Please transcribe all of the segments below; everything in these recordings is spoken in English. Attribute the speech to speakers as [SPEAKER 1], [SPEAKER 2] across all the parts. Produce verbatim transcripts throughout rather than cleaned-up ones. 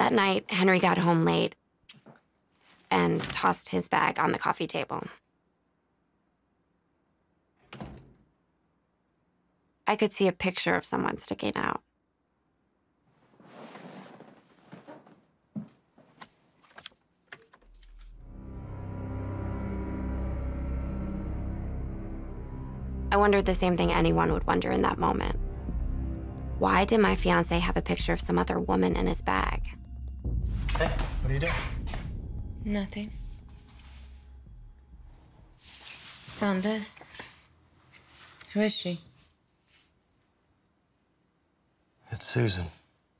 [SPEAKER 1] That night, Henry got home late and tossed his bag on the coffee table. I could see a picture of someone sticking out. I wondered the same thing anyone would wonder in that moment. Why did my fiancé have a picture of some other woman in his bag?
[SPEAKER 2] Hey, what are you doing?
[SPEAKER 3] Nothing. Found this. Who is she?
[SPEAKER 2] It's Susan.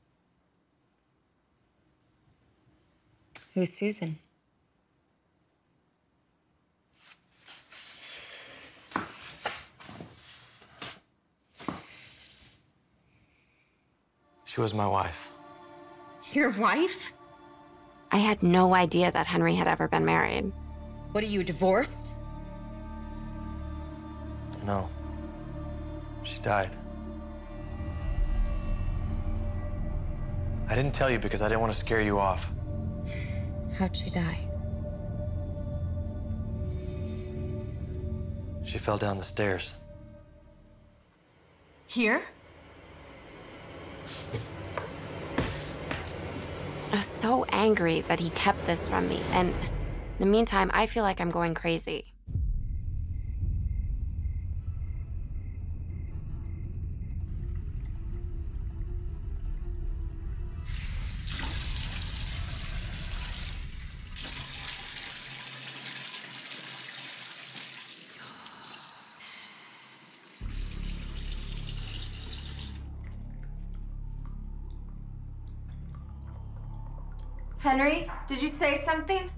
[SPEAKER 3] Who's Susan?
[SPEAKER 2] She was my wife.
[SPEAKER 3] Your wife?
[SPEAKER 1] I had no idea that Henry had ever been married.
[SPEAKER 3] What, are you divorced?
[SPEAKER 2] No. She died. I didn't tell you because I didn't want to scare you off.
[SPEAKER 3] How'd she die?
[SPEAKER 2] She fell down the stairs.
[SPEAKER 3] Here?
[SPEAKER 1] I was so angry that he kept this from me, and in the meantime, I feel like I'm going crazy.
[SPEAKER 4] Henry, did you say something?